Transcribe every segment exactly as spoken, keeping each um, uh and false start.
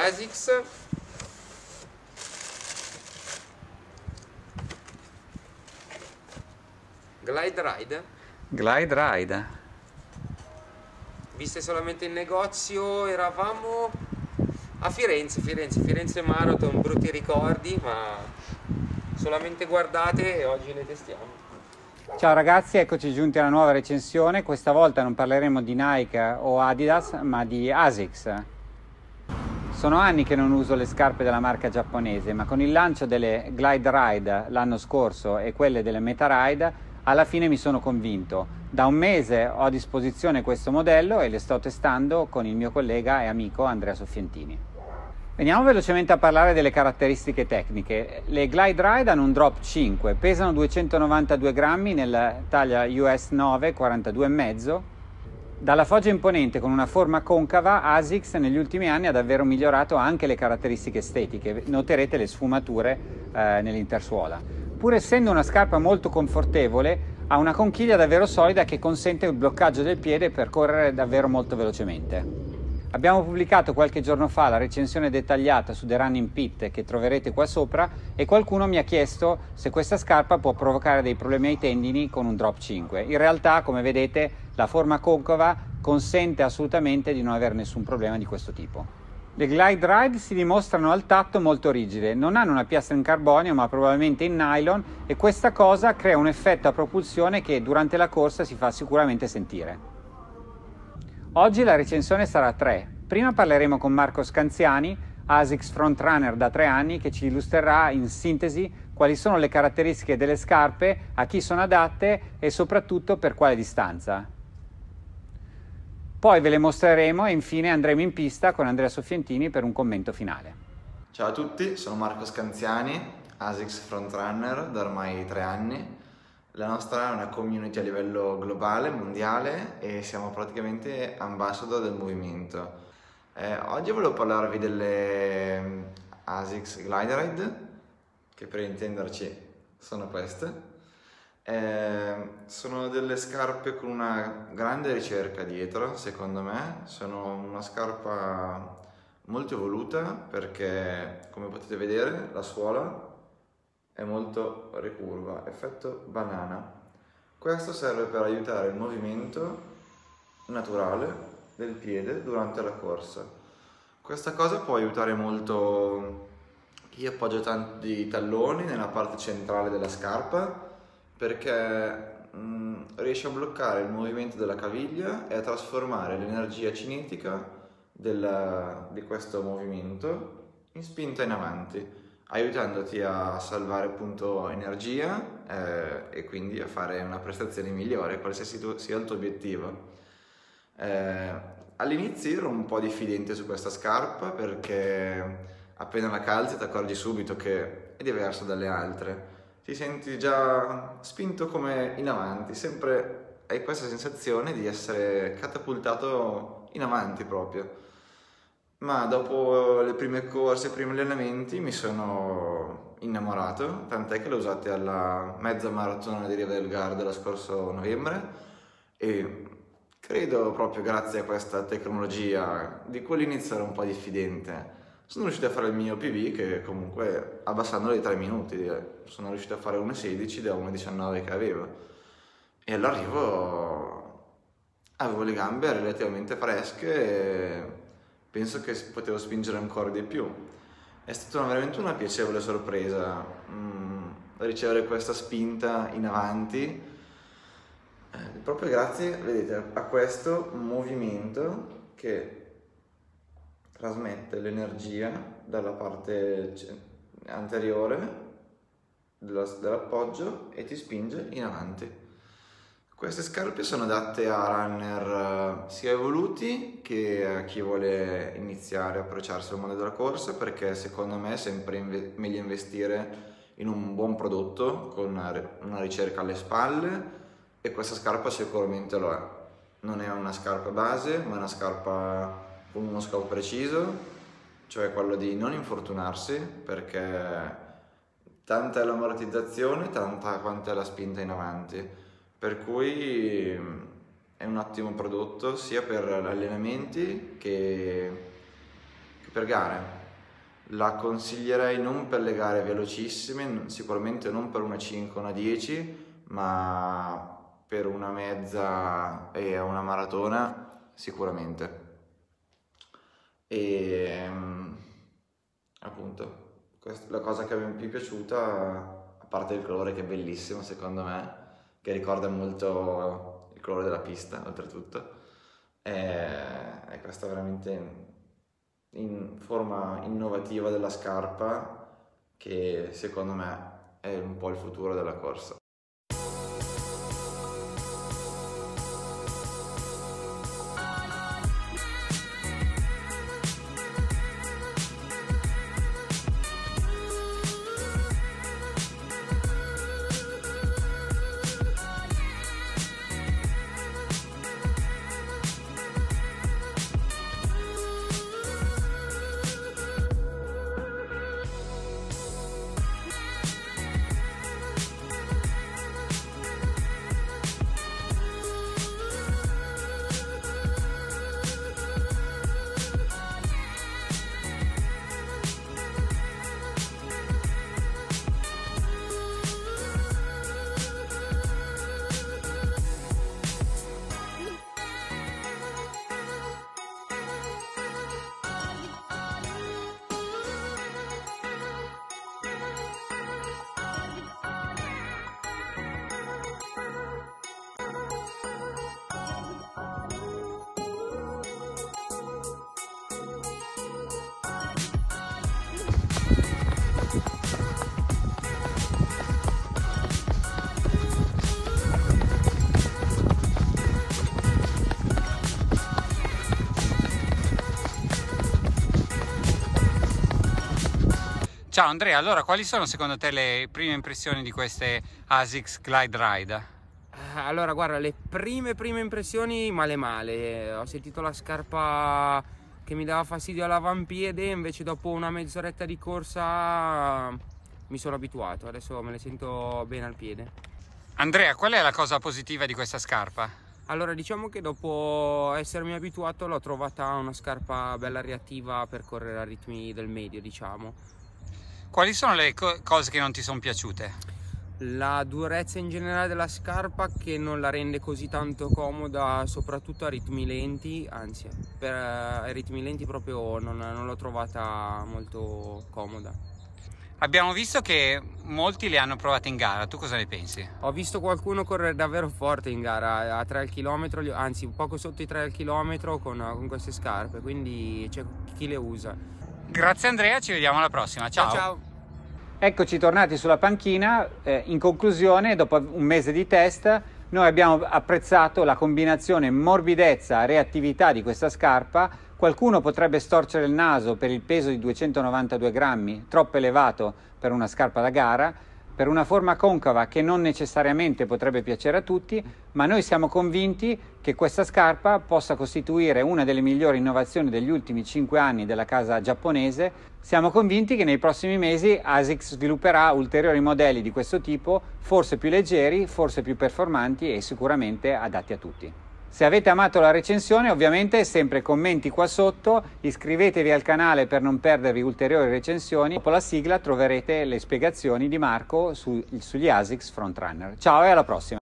ASICS. Glide Ride? Glide Ride. Viste solamente in negozio, eravamo a Firenze, Firenze, Firenze Marathon, brutti ricordi, ma solamente guardate e oggi le testiamo. Ciao ragazzi, eccoci giunti alla nuova recensione. Questa volta non parleremo di Nike o Adidas, ma di ASICS. Sono anni che non uso le scarpe della marca giapponese, ma con il lancio delle Glide Ride l'anno scorso e quelle delle Meta Ride, alla fine mi sono convinto. Da un mese ho a disposizione questo modello e le sto testando con il mio collega e amico Andrea Soffientini. Veniamo velocemente a parlare delle caratteristiche tecniche. Le Glide Ride hanno un drop cinque, pesano duecentonovantadue grammi nella taglia U S nove, quarantadue virgola cinque. Dalla foggia imponente con una forma concava, ASICS negli ultimi anni ha davvero migliorato anche le caratteristiche estetiche. Noterete le sfumature eh, nell'intersuola. Pur essendo una scarpa molto confortevole, ha una conchiglia davvero solida che consente il bloccaggio del piede per correre davvero molto velocemente. Abbiamo pubblicato qualche giorno fa la recensione dettagliata su The Running Pit che troverete qua sopra e qualcuno mi ha chiesto se questa scarpa può provocare dei problemi ai tendini con un drop cinque. In realtà, come vedete, la forma concava consente assolutamente di non avere nessun problema di questo tipo. Le Glide Ride si dimostrano al tatto molto rigide, non hanno una piastra in carbonio ma probabilmente in nylon e questa cosa crea un effetto a propulsione che durante la corsa si fa sicuramente sentire. Oggi la recensione sarà a tre. Prima parleremo con Marco Scanziani, ASICS frontrunner da tre anni, che ci illustrerà in sintesi quali sono le caratteristiche delle scarpe, a chi sono adatte e soprattutto per quale distanza. Poi ve le mostreremo e infine andremo in pista con Andrea Soffientini per un commento finale. Ciao a tutti, sono Marco Scanziani, ASICS frontrunner da ormai tre anni. La nostra è una community a livello globale, mondiale e siamo praticamente ambassador del movimento. Eh, oggi volevo parlarvi delle ASICS Glide Ride, che per intenderci sono queste. Eh, sono delle scarpe con una grande ricerca dietro, secondo me. Sono una scarpa molto evoluta perché, come potete vedere, la suola è molto ricurva, effetto banana. Questo serve per aiutare il movimento naturale del piede durante la corsa. Questa cosa può aiutare molto chi appoggia tanti talloni nella parte centrale della scarpa perché mh, riesce a bloccare il movimento della caviglia e a trasformare l'energia cinetica del, di questo movimento in spinta in avanti, aiutandoti a salvare appunto energia eh, e quindi a fare una prestazione migliore, qualsiasi tu, sia il tuo obiettivo. Eh, all'inizio ero un po' diffidente su questa scarpa perché appena la calzi ti accorgi subito che è diversa dalle altre. Ti senti già spinto come in avanti, sempre hai questa sensazione di essere catapultato in avanti proprio. Ma dopo le prime corse, i primi allenamenti mi sono innamorato, tant'è che l'ho usata alla mezza maratona di Riva del Garda lo scorso novembre e credo proprio grazie a questa tecnologia, di cui all'inizio ero un po' diffidente, sono riuscito a fare il mio P B che comunque abbassandolo di tre minuti, sono riuscito a fare uno virgola sedici da uno virgola diciannove che avevo e all'arrivo avevo le gambe relativamente fresche e penso che potevo spingere ancora di più. È stata una, veramente una piacevole sorpresa mh, ricevere questa spinta in avanti eh, proprio grazie, vedete, a questo movimento che trasmette l'energia dalla parte anteriore dell'appoggio e ti spinge in avanti. Queste scarpe sono adatte a runner sia evoluti che a chi vuole iniziare a approcciarsi al mondo della corsa perché secondo me è sempre inve- meglio investire in un buon prodotto con una ricerca alle spalle e questa scarpa sicuramente lo è. Non è una scarpa base ma è una scarpa con uno scopo preciso, cioè quello di non infortunarsi perché tanta è l'ammortizzazione, tanta quanta è la spinta in avanti. Per cui è un ottimo prodotto sia per allenamenti che, per gare. La consiglierei non per le gare velocissime, sicuramente non per una cinque, una dieci, ma per una mezza e una maratona sicuramente. E appunto, la cosa che mi è più piaciuta, a parte il colore che è bellissimo secondo me, che ricorda molto il colore della pista oltretutto, è, è questa veramente in forma innovativa della scarpa che secondo me è un po' il futuro della corsa. Ciao Andrea, allora quali sono secondo te le prime impressioni di queste ASICS Glide Ride? Allora guarda, le prime prime impressioni male male, ho sentito la scarpa che mi dava fastidio all'avampiede, invece dopo una mezz'oretta di corsa mi sono abituato, adesso me le sento bene al piede. Andrea, qual è la cosa positiva di questa scarpa? Allora diciamo che dopo essermi abituato l'ho trovata una scarpa bella reattiva per correre a ritmi del medio, diciamo. Quali sono le co cose che non ti sono piaciute? La durezza in generale della scarpa, che non la rende così tanto comoda, soprattutto a ritmi lenti, anzi per uh, ritmi lenti proprio non, non l'ho trovata molto comoda. Abbiamo visto che molti le hanno provate in gara, tu cosa ne pensi? Ho visto qualcuno correre davvero forte in gara, a tre al chilometro, anzi poco sotto i tre al chilometro con, con queste scarpe, quindi c'è chi le usa. Grazie Andrea, ci vediamo alla prossima, ciao! Ciao, ciao. Eccoci tornati sulla panchina, eh, in conclusione, dopo un mese di test, noi abbiamo apprezzato la combinazione morbidezza-reattività di questa scarpa. Qualcuno potrebbe storcere il naso per il peso di duecentonovantadue grammi, troppo elevato per una scarpa da gara, per una forma concava che non necessariamente potrebbe piacere a tutti, ma noi siamo convinti che questa scarpa possa costituire una delle migliori innovazioni degli ultimi cinque anni della casa giapponese. Siamo convinti che nei prossimi mesi ASICS svilupperà ulteriori modelli di questo tipo, forse più leggeri, forse più performanti e sicuramente adatti a tutti. Se avete amato la recensione, ovviamente sempre commenti qua sotto, iscrivetevi al canale per non perdervi ulteriori recensioni. Dopo la sigla troverete le spiegazioni di Marco su, sugli ASICS Frontrunner. Ciao e alla prossima!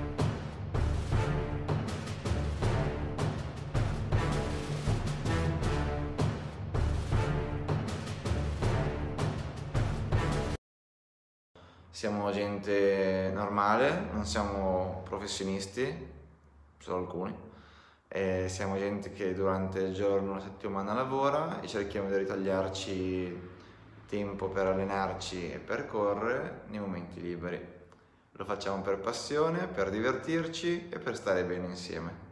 Siamo gente normale, non siamo professionisti, solo alcuni, e siamo gente che durante il giorno, una settimana lavora e cerchiamo di ritagliarci tempo per allenarci e per correre nei momenti liberi. Lo facciamo per passione, per divertirci e per stare bene insieme.